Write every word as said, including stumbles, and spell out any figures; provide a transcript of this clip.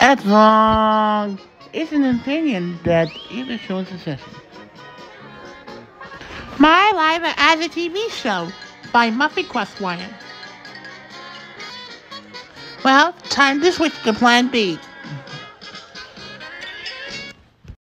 That's wrong. It's an opinion that even shows succession. My Life as a T V show by Muffy Crosswire. Well, time to switch to Plan B.